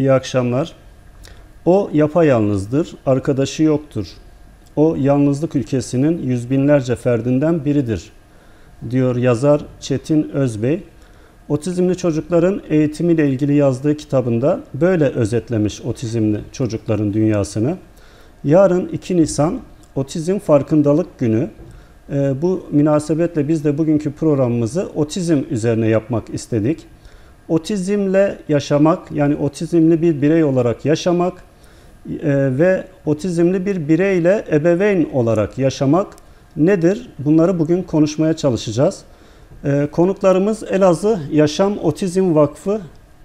İyi akşamlar. O yapayalnızdır, arkadaşı yoktur. O yalnızlık ülkesinin yüz binlerce ferdinden biridir, diyor yazar Çetin Özbey. Otizmli çocukların eğitimiyle ilgili yazdığı kitabında böyle özetlemiş otizmli çocukların dünyasını. Yarın 2 Nisan Otizm Farkındalık Günü. Bu münasebetle biz de bugünkü programımızı otizm üzerine yapmak istedik. Otizmle yaşamak, yani otizmli bir birey olarak yaşamak ve otizmli bir bireyle ebeveyn olarak yaşamak nedir? Bunları bugün konuşmaya çalışacağız. Konuklarımız Elazığ Yaşam Otizm Vakfı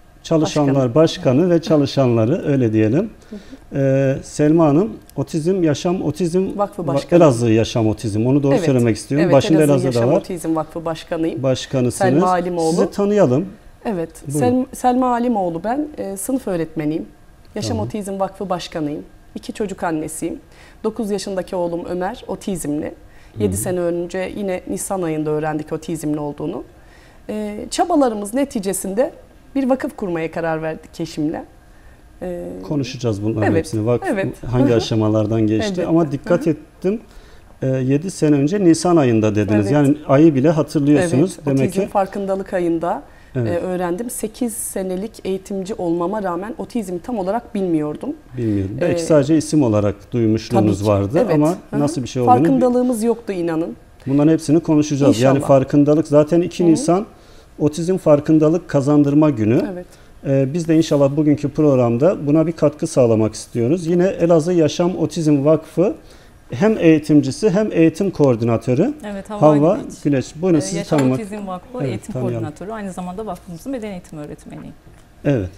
Başkanı ve çalışanları, öyle diyelim. Selma Hanım, Yaşam Otizm Vakfı Başkanı. Elazığ Yaşam Otizm, onu doğru söylemek istiyorum. Evet, başında Elazığ Elazığ'da Yaşam var. Otizm Vakfı Başkanıyım. Başkanısınız. Selma Alimoğlu. Sizi tanıyalım. Evet, Selma Alimoğlu ben. Sınıf öğretmeniyim. Yaşam Otizm Vakfı Başkanıyım. 2 çocuk annesiyim. 9 yaşındaki oğlum Ömer otizmli. 7 sene önce yine Nisan ayında öğrendik otizmli olduğunu. Çabalarımız neticesinde bir vakıf kurmaya karar verdik eşimle. Konuşacağız bunların hepsini. Hangi aşamalardan geçti, ama dikkat ettim. 7 sene önce Nisan ayında dediniz. Yani ayı bile hatırlıyorsunuz. Evet, demek otizm ki farkındalık ayında öğrendim. 8 senelik eğitimci olmama rağmen otizmi tam olarak bilmiyordum. Belki sadece isim olarak duymuşluğunuz vardı ama nasıl bir şey olduğunu... Farkındalığımız yoktu, inanın. Bunların hepsini konuşacağız. İnşallah. Yani farkındalık zaten 2 Nisan Otizm Farkındalık Kazandırma Günü. Evet. Biz de inşallah bugünkü programda buna bir katkı sağlamak istiyoruz. Yine Elazığ Yaşam Otizm Vakfı hem eğitimcisi hem eğitim koordinatörü. Evet, Havva Güleç. Buyurun sizi Yaşam tanımak. Otizm Vakfı eğitim koordinatörü. Aynı zamanda vakfımızın beden eğitimi öğretmeniyim. Evet.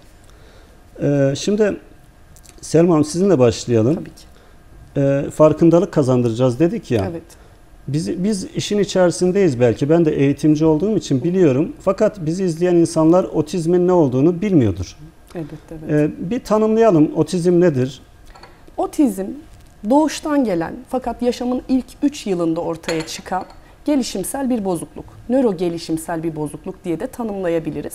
Şimdi Selma Hanım, sizinle başlayalım. Tabii ki. Farkındalık kazandıracağız dedik ya. Evet. Biz işin içerisindeyiz belki. Ben de eğitimci olduğum için biliyorum. Fakat bizi izleyen insanlar otizmin ne olduğunu bilmiyordur. Evet. Bir tanımlayalım. Otizm nedir? Otizm doğuştan gelen fakat yaşamın ilk 3 yılında ortaya çıkan gelişimsel bir bozukluk. Nöro gelişimsel bir bozukluk diye de tanımlayabiliriz.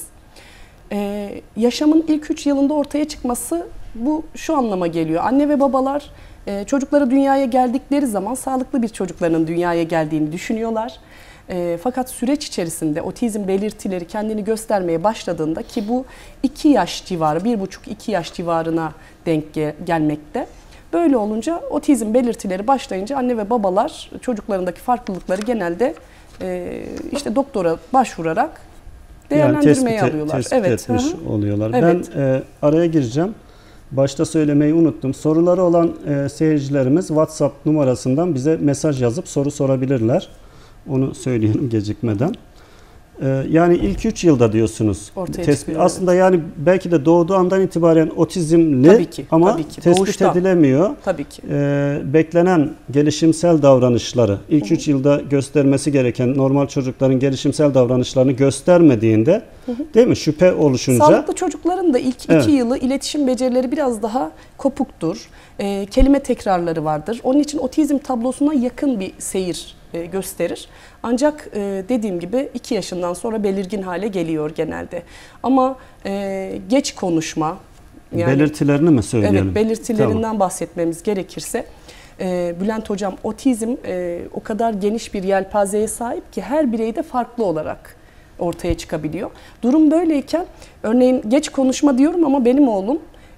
Yaşamın ilk 3 yılında ortaya çıkması bu şu anlama geliyor. Anne ve babalar çocukları dünyaya geldikleri zaman sağlıklı bir çocukların dünyaya geldiğini düşünüyorlar. Fakat süreç içerisinde otizm belirtileri kendini göstermeye başladığında, ki bu 2 yaş civarı, 1,5-2 yaş civarına denk gelmekte. Böyle olunca otizm belirtileri başlayınca anne ve babalar çocuklarındaki farklılıkları genelde işte doktora başvurarak değerlendirmeye alıyorlar. Tespit etmiş oluyorlar. Evet. Ben araya gireceğim. Başta söylemeyi unuttum. Soruları olan seyircilerimiz WhatsApp numarasından bize mesaj yazıp soru sorabilirler. Onu söyleyelim gecikmeden. Yani ilk 3 yılda diyorsunuz. Aslında yani belki de doğduğu andan itibaren otizmli ama tespit doğuşta edilemiyor. Tabii ki. Beklenen gelişimsel davranışları ilk 3 yılda göstermesi gereken normal çocukların gelişimsel davranışlarını göstermediğinde, değil mi? Şüphe oluşunca. Sağlıklı çocukların da ilk 2 yılı iletişim becerileri biraz daha kopuktur. Kelime tekrarları vardır. Onun için otizm tablosuna yakın bir seyir gösterir. Ancak dediğim gibi 2 yaşından sonra belirgin hale geliyor genelde. Ama geç konuşma, yani, belirtilerini mi söyleyelim? Evet, belirtilerinden bahsetmemiz gerekirse, Bülent Hocam, otizm o kadar geniş bir yelpazeye sahip ki her bireyde farklı olarak ortaya çıkabiliyor. Durum böyleyken, örneğin geç konuşma diyorum ama benim oğlum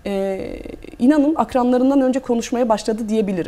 inanın akranlarından önce konuşmaya başladı diyebilirim.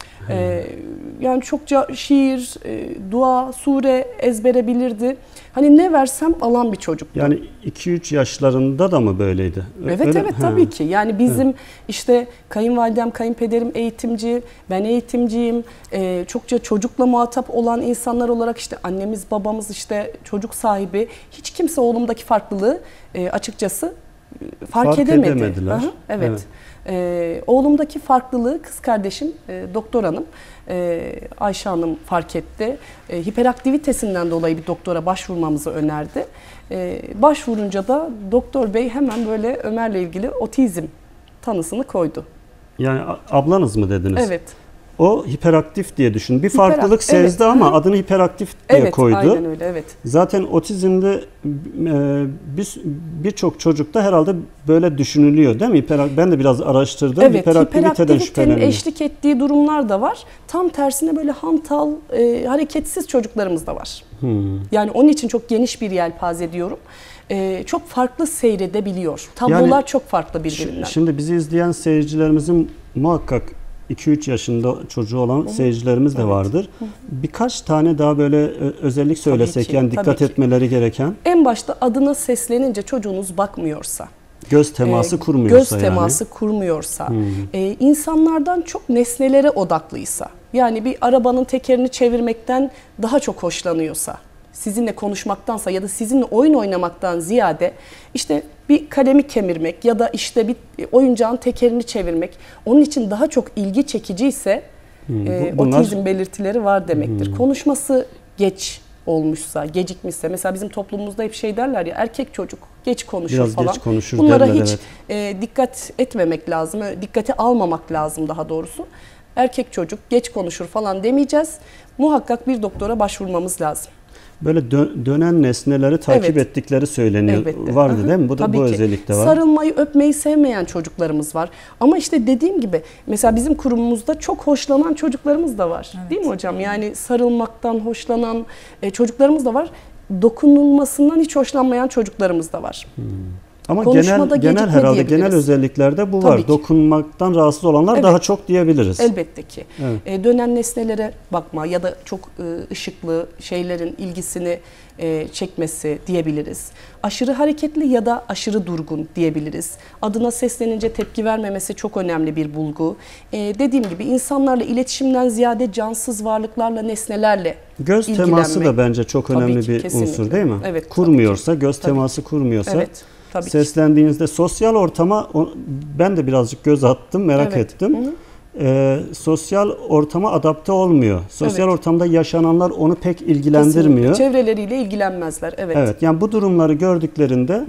Yani çokça şiir, dua, sure ezbere bilirdi. Hani ne versem alan bir çocuk. Yani 2-3 yaşlarında da mı böyleydi? Evet, tabii ki. Yani bizim işte kayınvalidem, kayınpederim eğitimci, ben eğitimciyim. Çokça çocukla muhatap olan insanlar olarak işte annemiz, babamız işte çocuk sahibi. Hiç kimse oğlumdaki farklılığı açıkçası fark edemediler. Evet. Oğlumdaki farklılığı kız kardeşim doktor hanım Ayşe Hanım fark etti. Hiperaktivitesinden dolayı bir doktora başvurmamızı önerdi. Başvurunca da doktor bey hemen böyle Ömer'le ilgili otizm tanısını koydu. Yani ablanız mı dediniz? Evet. o hiperaktif diye düşün. Bir farklılık sezdi evet. ama adını hiperaktif diye Evet, koydu. aynen öyle, evet. Zaten otizmde birçok çocukta herhalde böyle düşünülüyor değil mi? Ben de biraz araştırdım. Evet, Hiperaktiviteden hiperaktivitenin şüpheleniyor. eşlik ettiği durumlar da var. Tam tersine böyle hantal, hareketsiz çocuklarımız da var. Yani onun için çok geniş bir yelpaze diyorum. Çok farklı seyredebiliyor. Tablolar Yani çok farklı birbirinden. Şimdi bizi izleyen seyircilerimizin muhakkak 2-3 yaşında çocuğu olan seyircilerimiz de vardır. Birkaç tane daha böyle özellik söylesek, ki, yani dikkat tabii ki. etmeleri gereken. En başta adına seslenince çocuğunuz bakmıyorsa, Göz teması kurmuyorsa göz teması kurmuyorsa, insanlardan çok nesnelere odaklıysa, yani bir arabanın tekerini çevirmekten daha çok hoşlanıyorsa, sizinle konuşmaktansa ya da sizinle oyun oynamaktan ziyade işte bir kalemi kemirmek ya da işte bir oyuncağın tekerini çevirmek onun için daha çok ilgi çekiciyse otizm belirtileri var demektir. Konuşması geç olmuşsa, gecikmişse, mesela bizim toplumumuzda hep şey derler ya, erkek çocuk geç konuşur biraz falan. Geç konuşur Bunlara derler, hiç dikkat etmemek lazım, dikkate almamak lazım daha doğrusu. Erkek çocuk geç konuşur falan demeyeceğiz. Muhakkak bir doktora başvurmamız lazım. Böyle dönen nesneleri takip ettikleri söyleniyor. Elbette. Vardı değil mi? Bu da bu özellikte var. Sarılmayı, öpmeyi sevmeyen çocuklarımız var. Ama işte dediğim gibi mesela bizim kurumumuzda çok hoşlanan çocuklarımız da var. Evet. Değil mi hocam? Yani sarılmaktan hoşlanan çocuklarımız da var. Dokunulmasından hiç hoşlanmayan çocuklarımız da var. Ama Konuşmada genel herhalde diyebiliriz. genel özelliklerde bu Tabii var. ki. Dokunmaktan rahatsız olanlar Evet. daha çok diyebiliriz. Elbette ki. Evet. Dönen nesnelere bakma ya da çok ışıklı şeylerin ilgisini çekmesi diyebiliriz. Aşırı hareketli ya da aşırı durgun diyebiliriz. Adına seslenince tepki vermemesi çok önemli bir bulgu. Dediğim gibi insanlarla iletişimden ziyade cansız varlıklarla, nesnelerle Göz ilgilenme. teması da bence çok Tabii önemli ki, bir kesinlikle. unsur değil mi? Evet, Kurmuyorsa, göz Tabii teması kurmuyorsa, Evet, tabii ki. seslendiğinizde sosyal ortama, ben de birazcık göz attım, merak Evet. ettim. Sosyal ortama adapte olmuyor. Sosyal Evet. ortamda yaşananlar onu pek ilgilendirmiyor. Kesinlikle. Çevreleriyle ilgilenmezler. Evet. Evet, yani bu durumları gördüklerinde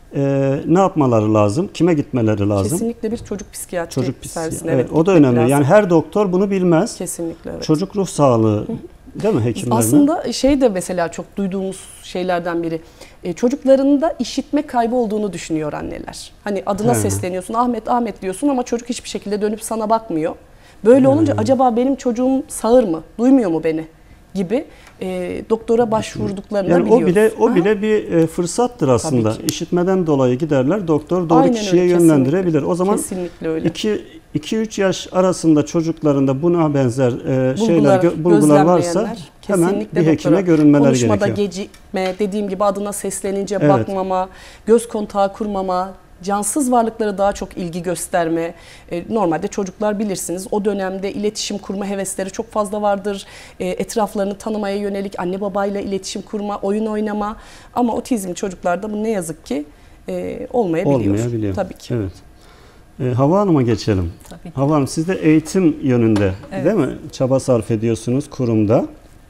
ne yapmaları lazım? Kime gitmeleri lazım? Kesinlikle bir çocuk psikiyatri Çocuk servisine evet, o da gitmek önemli. lazım. Yani her doktor bunu bilmez. Kesinlikle evet. Çocuk ruh sağlığı değil mi hekimlerine? Aslında şey de mesela çok duyduğumuz şeylerden biri. Çocuklarında işitme kaybı olduğunu düşünüyor anneler. Hani adına sesleniyorsun, Ahmet Ahmet diyorsun ama çocuk hiçbir şekilde dönüp sana bakmıyor. Böyle olunca acaba benim çocuğum sağır mı, duymuyor mu beni gibi doktora başvurduklarını Yani biliyoruz. o bile bir fırsattır aslında. Tabii ki. İşitmeden dolayı giderler. Doktor doğru Aynen kişiye öyle, yönlendirebilir. kesinlikle. O zaman Kesinlikle öyle. 2-3 yaş arasında çocuklarında buna benzer Bulgular bulgular varsa gözlemleyenler hemen kesinlikle bir hekime doktora. görünmeleri Konuşmada gerekiyor. gecikme, dediğim gibi adına seslenince Evet. bakmama, göz kontağı kurmama, cansız varlıklara daha çok ilgi gösterme. Normalde çocuklar bilirsiniz o dönemde iletişim kurma hevesleri çok fazla vardır. Etraflarını tanımaya yönelik anne babayla iletişim kurma, oyun oynama. Ama otizmli çocuklarda bu ne yazık ki olmayabiliyor. Tabii ki. Evet. Havva Hanım'a geçelim. Tabii. Havva Hanım, siz de eğitim yönünde değil mi? Çaba sarf ediyorsunuz kurumda.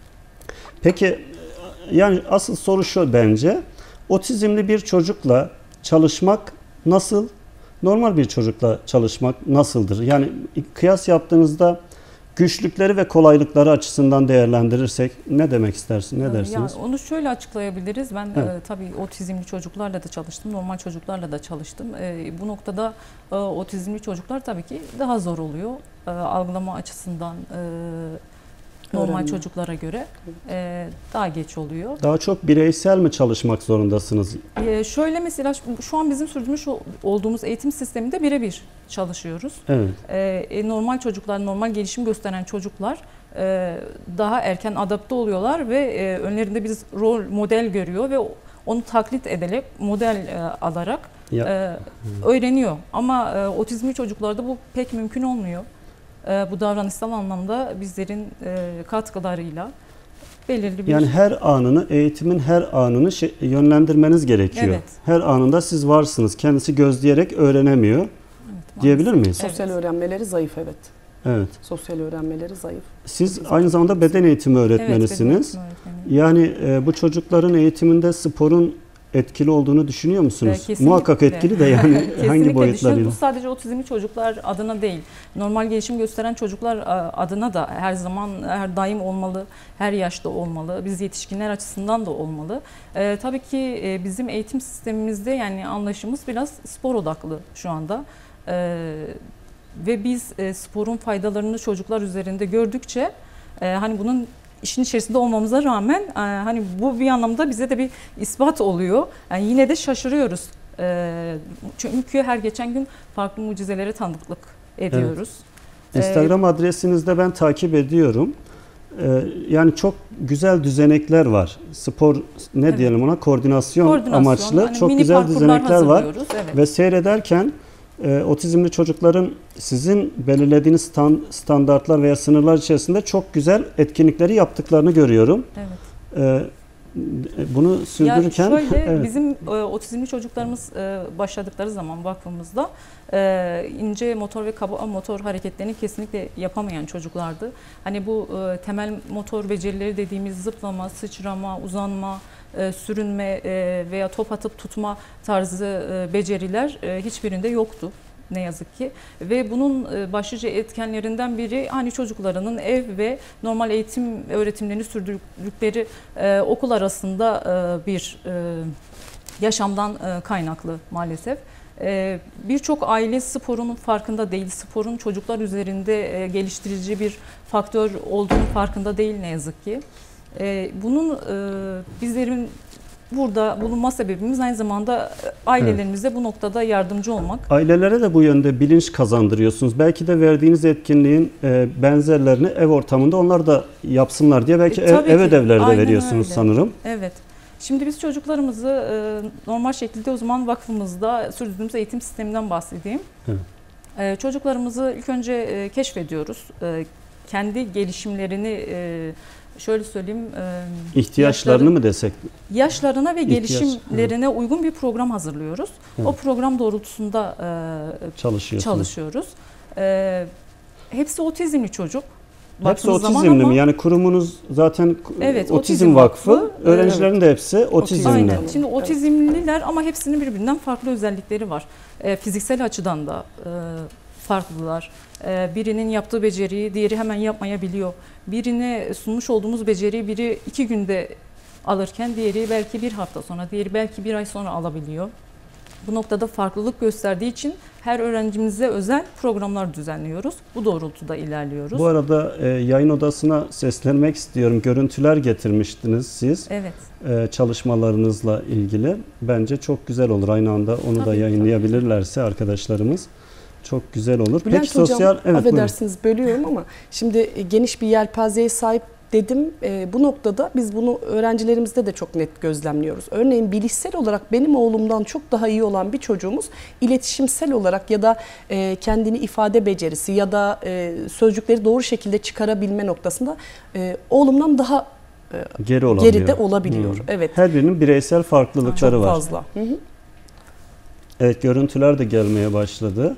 Peki yani asıl soru şu bence. Otizmli bir çocukla çalışmak nasıl? Normal bir çocukla çalışmak nasıldır? Yani kıyas yaptığınızda güçlükleri ve kolaylıkları açısından değerlendirirsek ne demek istersin? Ne dersiniz? Yani onu şöyle açıklayabiliriz. Ben Evet. tabii otizmli çocuklarla da çalıştım, normal çocuklarla da çalıştım. Bu noktada otizmli çocuklar tabii ki daha zor oluyor. Algılama açısından normal Öğrenme. çocuklara göre daha geç oluyor. Daha çok bireysel mi çalışmak zorundasınız? Şöyle mesela şu an bizim sürdürmüş olduğumuz eğitim sisteminde birebir çalışıyoruz. Evet. Normal çocuklar, normal gelişim gösteren çocuklar daha erken adapte oluyorlar ve önlerinde biz rol model görüyor ve onu taklit ederek, model alarak öğreniyor. Ama otizmli çocuklarda bu pek mümkün olmuyor. Bu davranışsal anlamda bizlerin katkılarıyla belirli bir... Yani eğitimin her anını yönlendirmeniz gerekiyor. Evet. Her anında siz varsınız. Kendisi gözleyerek öğrenemiyor. Evet, Diyebilir miyiz? Sosyal öğrenmeleri zayıf, evet. Evet. Sosyal öğrenmeleri zayıf. Siz aynı zamanda beden eğitimi öğretmenisiniz. Evet, beden eğitimi öğretmeniyim. Yani bu çocukların eğitiminde sporun etkili olduğunu düşünüyor musunuz? Kesinlikle. Muhakkak etkili de yani hangi boyutlarıyla? Bu sadece otizmli çocuklar adına değil, normal gelişim gösteren çocuklar adına da her zaman, her daim olmalı, her yaşta olmalı, biz yetişkinler açısından da olmalı. Tabii ki bizim eğitim sistemimizde yani anlayışımız biraz spor odaklı şu anda. Ve biz sporun faydalarını çocuklar üzerinde gördükçe hani bunun işin içerisinde olmamıza rağmen hani bu bir anlamda bize de bir ispat oluyor. Yani yine de şaşırıyoruz. Çünkü her geçen gün farklı mucizelere tanıklık ediyoruz. Evet. Instagram adresinizde ben takip ediyorum. Yani çok güzel düzenekler var. Spor ne diyelim ona, koordinasyon amaçlı hani çok güzel düzenekler var. Evet. Ve seyrederken otizmli çocukların sizin belirlediğiniz standartlar veya sınırlar içerisinde çok güzel etkinlikleri yaptıklarını görüyorum. Evet. Bunu sürdürürken şöyle bizim otizmli çocuklarımız başladıkları zaman vakfımızda ince motor ve kaba motor hareketlerini kesinlikle yapamayan çocuklardı. Hani bu temel motor becerileri dediğimiz zıplama, sıçrama, uzanma, sürünme veya top atıp tutma tarzı beceriler hiçbirinde yoktu. Ne yazık ki ve bunun başlıca etkenlerinden biri hani çocuklarının ev ve normal eğitim öğretimlerini sürdürdükleri okul arasında bir yaşamdan kaynaklı maalesef. Birçok aile sporun farkında değil, sporun çocuklar üzerinde geliştirici bir faktör olduğunu farkında değil ne yazık ki. Bunun bizlerin burada bulunma sebebimiz aynı zamanda ailelerimize bu noktada yardımcı olmak. Ailelere de bu yönde bilinç kazandırıyorsunuz. Belki de verdiğiniz etkinliğin benzerlerini ev ortamında onlar da yapsınlar diye belki ev ödevleri de veriyorsunuz öyle. Sanırım. Evet. Şimdi biz çocuklarımızı normal şekilde o zaman vakfımızda sürdürdüğümüz eğitim sisteminden bahsedeyim. Evet. Çocuklarımızı ilk önce keşfediyoruz. Kendi gelişimlerini şöyle söyleyeyim. İhtiyaçlarını mı desek? Yaşlarına ve gelişimlerine uygun bir program hazırlıyoruz. Evet. O program doğrultusunda çalışıyoruz. Hepsi otizmli çocuk. Hepsi otizmli mi? Yani kurumunuz zaten evet, Otizm Vakfı. Öğrencilerin de hepsi otizmli. Aynen. Şimdi otizmliler ama hepsinin birbirinden farklı özellikleri var. Fiziksel açıdan da farklılar. Birinin yaptığı beceriyi diğeri hemen yapmayabiliyor. Birine sunmuş olduğumuz beceriyi biri 2 günde alırken diğeri belki 1 hafta sonra, diğeri belki 1 ay sonra alabiliyor. Bu noktada farklılık gösterdiği için her öğrencimize özel programlar düzenliyoruz. Bu doğrultuda ilerliyoruz. Bu arada yayın odasına seslenmek istiyorum. Görüntüler getirmiştiniz siz. Evet. Çalışmalarınızla ilgili. Bence çok güzel olur. Aynı anda onu da yayınlayabilirlerse arkadaşlarımız. Çok güzel olur. Bülent Peki sosyal... Hocam, affedersiniz bölüyorum ama şimdi geniş bir yelpazeye sahip dedim. Bu noktada biz bunu öğrencilerimizde de çok net gözlemliyoruz. Örneğin bilişsel olarak benim oğlumdan çok daha iyi olan bir çocuğumuz iletişimsel olarak ya da kendini ifade becerisi ya da sözcükleri doğru şekilde çıkarabilme noktasında oğlumdan daha geride olabiliyor. Evet. Her birinin bireysel farklılıkları çok var. Çok fazla. Hı hı. Evet, görüntüler de gelmeye başladı.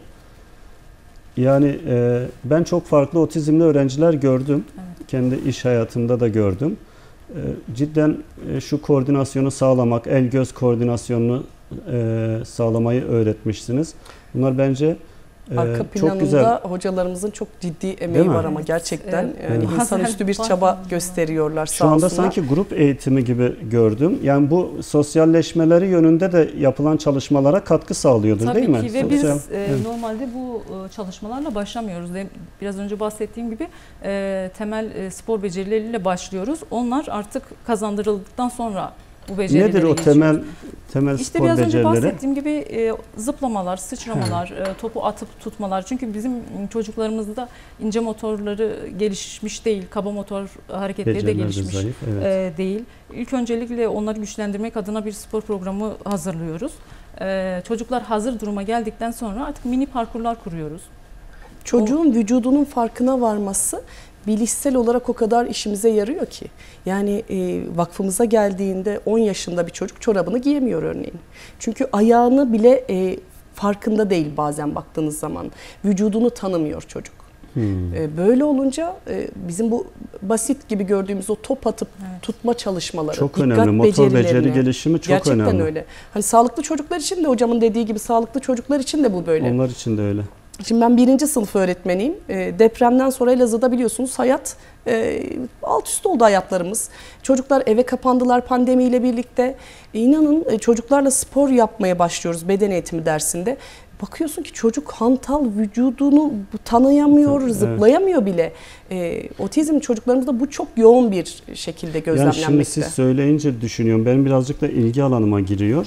Yani ben çok farklı otizmli öğrenciler gördüm. Evet. Kendi iş hayatımda da gördüm. Cidden şu koordinasyonu sağlamak, el-göz koordinasyonunu sağlamayı öğretmişsiniz. Bunlar bence arka planında çok güzel. Hocalarımızın çok ciddi emeği var ama gerçekten yani insanüstü bir çaba gösteriyorlar sağ olsunlar. Şu anda sanki grup eğitimi gibi gördüm. Yani bu sosyalleşmeleri yönünde de yapılan çalışmalara katkı sağlıyordur değil mi? Tabii ki ve biz normalde bu çalışmalarla başlamıyoruz. Biraz önce bahsettiğim gibi temel spor becerileriyle başlıyoruz. Onlar artık kazandırıldıktan sonra bu becerileri nedir o temel spor İşte biraz becerileri? önce bahsettiğim gibi zıplamalar, sıçramalar, topu atıp tutmalar. Çünkü bizim çocuklarımızda ince motorları gelişmiş değil, kaba motor hareketleri de gelişmiş zayıf, değil. İlk öncelikle onları güçlendirmek adına bir spor programı hazırlıyoruz. Çocuklar hazır duruma geldikten sonra artık mini parkurlar kuruyoruz. Çocuğun vücudunun farkına varması bilişsel olarak o kadar işimize yarıyor ki. Yani vakfımıza geldiğinde 10 yaşında bir çocuk çorabını giyemiyor örneğin. Çünkü ayağını bile farkında değil bazen baktığınız zaman. Vücudunu tanımıyor çocuk. Böyle olunca bizim bu basit gibi gördüğümüz o top atıp tutma çalışmaları, çok dikkat önemli. Motor beceri becerilerini, gelişimi çok gerçekten önemli. Gerçekten öyle. Hani sağlıklı çocuklar için de hocamın dediği gibi sağlıklı çocuklar için de bu böyle. Onlar için de öyle. Şimdi ben 1. sınıf öğretmeniyim. Depremden sonra Elazığ'da biliyorsunuz hayat alt üst oldu hayatlarımız. Çocuklar eve kapandılar pandemiyle birlikte. İnanın çocuklarla spor yapmaya başlıyoruz beden eğitimi dersinde. Bakıyorsun ki çocuk hantal, vücudunu tanıyamıyor, zıplayamıyor bile. Otizm çocuklarımızda bu çok yoğun bir şekilde gözlemlenmekte. Yani şimdi siz söyleyince düşünüyorum. Benim birazcık da ilgi alanıma giriyor.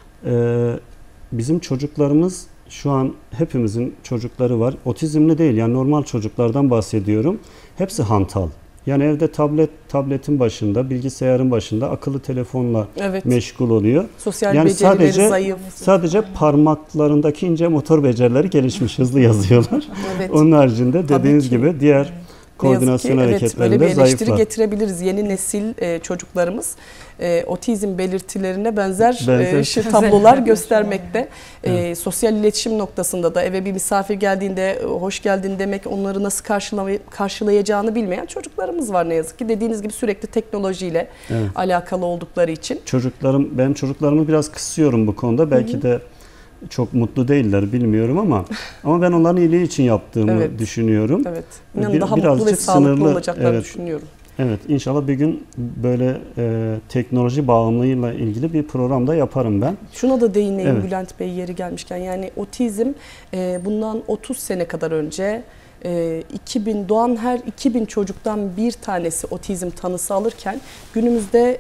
Bizim çocuklarımız şu an hepimizin çocukları var. Otizmli değil, yani normal çocuklardan bahsediyorum. Hepsi hantal. Yani evde tabletin başında, bilgisayarın başında akıllı telefonla meşgul oluyor. Sosyal yani becerileri zayıf. Sadece parmaklarındaki ince motor becerileri gelişmiş, hızlı yazıyorlar. Onun haricinde dediğiniz gibi diğer koordinasyon hareketlerinde böyle bir eleştiri zayıflar. Getirebiliriz. Yeni nesil çocuklarımız otizm belirtilerine benzer tablolar göstermekte. Sosyal iletişim noktasında da eve bir misafir geldiğinde hoş geldin demek, onları nasıl karşılayacağını bilmeyen çocuklarımız var ne yazık ki. Dediğiniz gibi sürekli teknolojiyle alakalı oldukları için. Ben çocuklarımı biraz kısıyorum bu konuda. Belki de çok mutlu değiller, bilmiyorum ama ben onların iyiliği için yaptığımı düşünüyorum. Evet. İnanın daha mutlu ve sağlıklı olacaklarını düşünüyorum. Evet, inşallah bir gün böyle teknoloji bağımlılığıyla ilgili bir program da yaparım ben. Şuna da değineyim Bülent Bey yeri gelmişken. Yani otizm bundan 30 sene kadar önce 2000 doğan her 2000 çocuktan bir tanesi otizm tanısı alırken günümüzde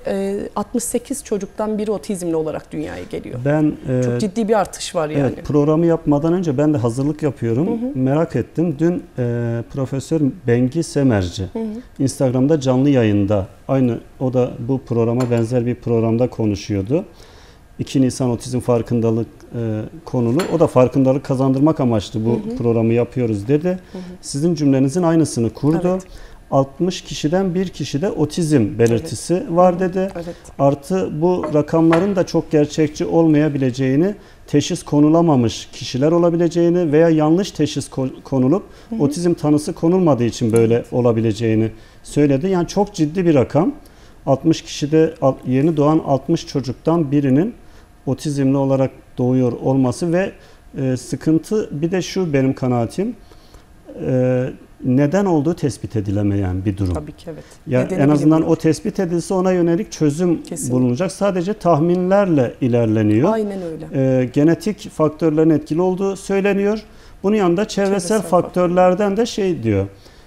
68 çocuktan biri otizmli olarak dünyaya geliyor. Çok ciddi bir artış var yani. Evet, programı yapmadan önce ben de hazırlık yapıyorum. Merak ettim. Dün Profesör Bengi Semerci Instagram'da canlı yayında, aynı o da bu programa benzer bir programda konuşuyordu. 2 Nisan Otizm Farkındalık konulu. O da farkındalık kazandırmak amaçlı bu programı yapıyoruz dedi. Sizin cümlenizin aynısını kurdu. 60 kişiden bir kişide otizm belirtisi var dedi. Artı bu rakamların da çok gerçekçi olmayabileceğini, teşhis konulamamış kişiler olabileceğini veya yanlış teşhis konulup otizm tanısı konulmadığı için böyle olabileceğini söyledi. Yani çok ciddi bir rakam. 60 kişide yeni doğan 60 çocuktan birinin otizmli olarak doğuyor olması ve sıkıntı bir de şu, benim kanaatim, neden olduğu tespit edilemeyen bir durum. Tabii ki Yani en azından o tespit edilse ona yönelik çözüm bulunacak. Sadece tahminlerle ilerleniyor. Aynen öyle. Genetik faktörlerin etkili olduğu söyleniyor. Bunun yanında çevresel faktörlerden de diyor.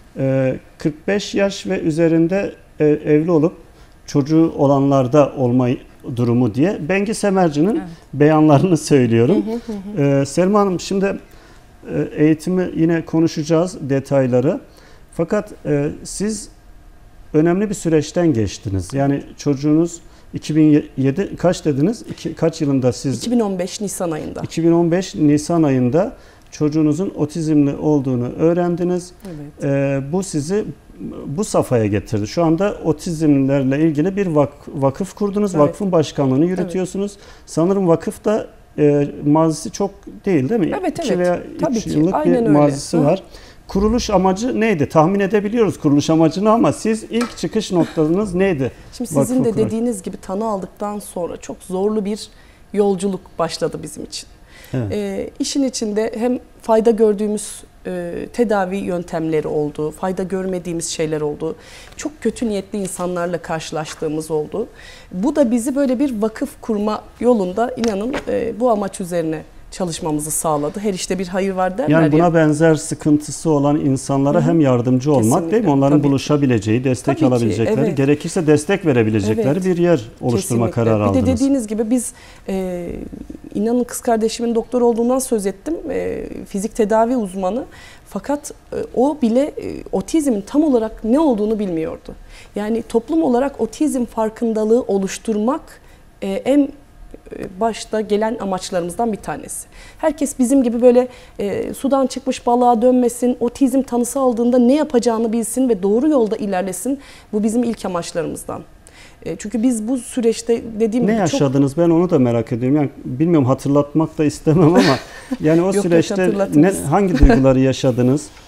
45 yaş ve üzerinde evli olup çocuğu olanlarda olma durumu diye Bengi Semerci'nin beyanlarını söylüyorum. Selma Hanım, şimdi eğitimi yine konuşacağız, detayları. Fakat siz önemli bir süreçten geçtiniz. Yani çocuğunuz 2007 kaç dediniz? Kaç yılında siz? 2015 Nisan ayında. 2015 Nisan ayında çocuğunuzun otizmli olduğunu öğrendiniz. Bu sizi bu safhaya getirdi. Şu anda otizmlerle ilgili bir vakıf kurdunuz. Vakfın başkanlığını yürütüyorsunuz. Sanırım vakıf da mazisi çok değil mi? Evet. 2 veya 3 yıllık Aynen bir mazisi var. Kuruluş amacı neydi? Tahmin edebiliyoruz kuruluş amacını ama siz ilk çıkış noktanız neydi? Şimdi sizin de dediğiniz gibi tanı aldıktan sonra çok zorlu bir yolculuk başladı bizim için. İşin içinde hem fayda gördüğümüz tedavi yöntemleri oldu, fayda görmediğimiz şeyler oldu. Çok kötü niyetli insanlarla karşılaştığımız oldu. Bu da bizi böyle bir vakıf kurma yolunda, inanın bu amaç üzerine çalışmamızı sağladı. Her işte bir hayır var derler. Yani buna benzer sıkıntısı olan insanlara hem yardımcı olmak, değil mi? Onların buluşabileceği, destek alabilecekleri, gerekirse destek verebilecekleri bir yer oluşturma kararı aldınız. Bir de dediğiniz gibi biz inanın kız kardeşimin doktor olduğundan söz ettim. Fizik tedavi uzmanı. Fakat o bile otizmin tam olarak ne olduğunu bilmiyordu. Yani toplum olarak otizm farkındalığı oluşturmak en başta gelen amaçlarımızdan bir tanesi. Herkes bizim gibi böyle sudan çıkmış balığa dönmesin, otizm tanısı aldığında ne yapacağını bilsin ve doğru yolda ilerlesin. Bu bizim ilk amaçlarımızdan. Çünkü biz bu süreçte dediğim gibi yaşadınız? Ben onu da merak ediyorum. Yani bilmiyorum, hatırlatmak da istemem ama yani o süreçte hangi duyguları yaşadınız?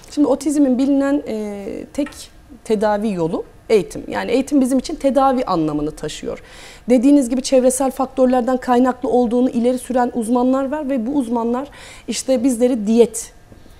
Şimdi otizmin bilinen tek tedavi yolu eğitim. Yani eğitim bizim için tedavi anlamını taşıyor. Dediğiniz gibi çevresel faktörlerden kaynaklı olduğunu ileri süren uzmanlar var ve bu uzmanlar işte bizleri diyet,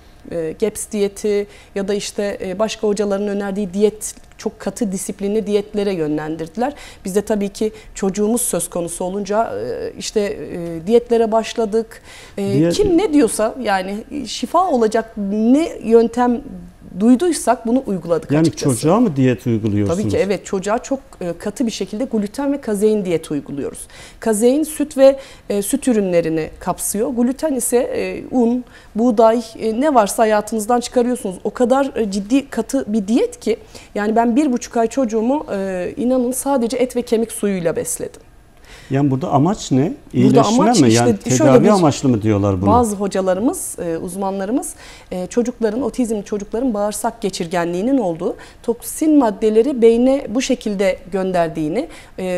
GAPS diyeti ya da işte başka hocaların önerdiği diyet, çok katı disiplinli diyetlere yönlendirdiler. Biz de tabii ki çocuğumuz söz konusu olunca işte diyetlere başladık. Kim ne diyorsa, yani şifa olacak ne yöntem duyduysak bunu uyguladık yani açıkçası. Yani çocuğa mı diyet uyguluyorsunuz? Tabii ki evet, çocuğa çok katı bir şekilde gluten ve kazein diyeti uyguluyoruz. Kazein süt ve süt ürünlerini kapsıyor. Gluten ise un, buğday, ne varsa hayatınızdan çıkarıyorsunuz. O kadar ciddi katı bir diyet ki yani ben 1,5 ay çocuğumu inanın sadece et ve kemik suyuyla besledim. Yani burada amaç ne? İyileşme amaç mi? işte Yani tedavi amaçlı mı diyorlar bunu? Bazı hocalarımız, uzmanlarımız çocukların, otizmli çocukların bağırsak geçirgenliğinin olduğu, toksin maddeleri beyne bu şekilde gönderdiğini,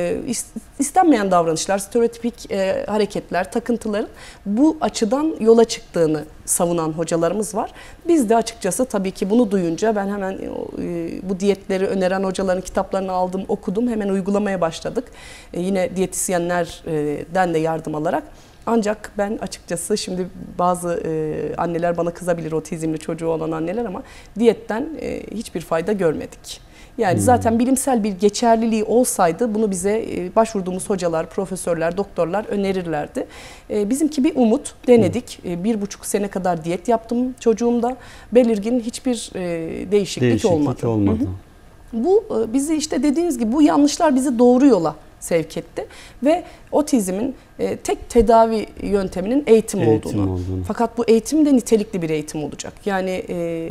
istenmeyen davranışlar, stereotipik hareketler, takıntıların bu açıdan yola çıktığını savunan hocalarımız var. Biz de açıkçası tabii ki bunu duyunca ben hemen bu diyetleri öneren hocaların kitaplarını aldım, okudum, hemen uygulamaya başladık. Yine diyetisyenlerden de yardım alarak. Ancak ben açıkçası şimdi bazı anneler bana kızabilir, otizmli çocuğu olan anneler, ama diyetten hiçbir fayda görmedik. Yani zaten bilimsel bir geçerliliği olsaydı bunu bize başvurduğumuz hocalar, profesörler, doktorlar önerirlerdi. Bizimki bir umut, denedik. 1,5 sene kadar diyet yaptım çocuğumda. Belirgin hiçbir değişiklik olmadı. Hı hı. Bu bizi işte dediğiniz gibi bu yanlışlar bizi doğru yola sevk etti ve otizmin tek tedavi yönteminin eğitim olduğunu. Fakat bu eğitim de nitelikli bir eğitim olacak. Yani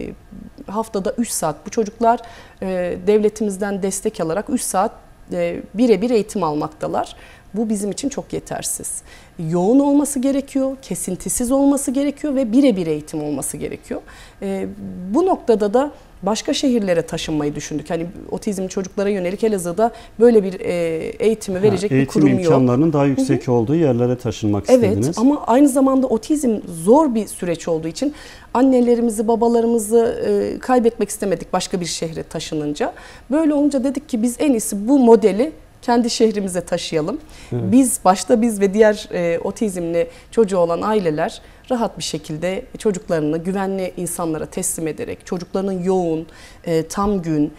haftada 3 saat bu çocuklar devletimizden destek alarak 3 saat birebir eğitim almaktalar. Bu bizim için çok yetersiz. Yoğun olması gerekiyor, kesintisiz olması gerekiyor ve birebir eğitim olması gerekiyor. Bu noktada da başka şehirlere taşınmayı düşündük. Hani otizmli çocuklara yönelik Elazığ'da böyle bir eğitimi verecek bir kurum yok. Eğitim imkanlarının daha yüksek olduğu yerlere taşınmak istediniz. Evet, ama aynı zamanda otizm zor bir süreç olduğu için annelerimizi, babalarımızı kaybetmek istemedik başka bir şehre taşınınca. Böyle olunca dedik ki biz en iyisi bu modeli kendi şehrimize taşıyalım. Evet. Biz ve diğer otizmli çocuğu olan aileler rahat bir şekilde çocuklarını güvenli insanlara teslim ederek çocuklarının yoğun, tam gün,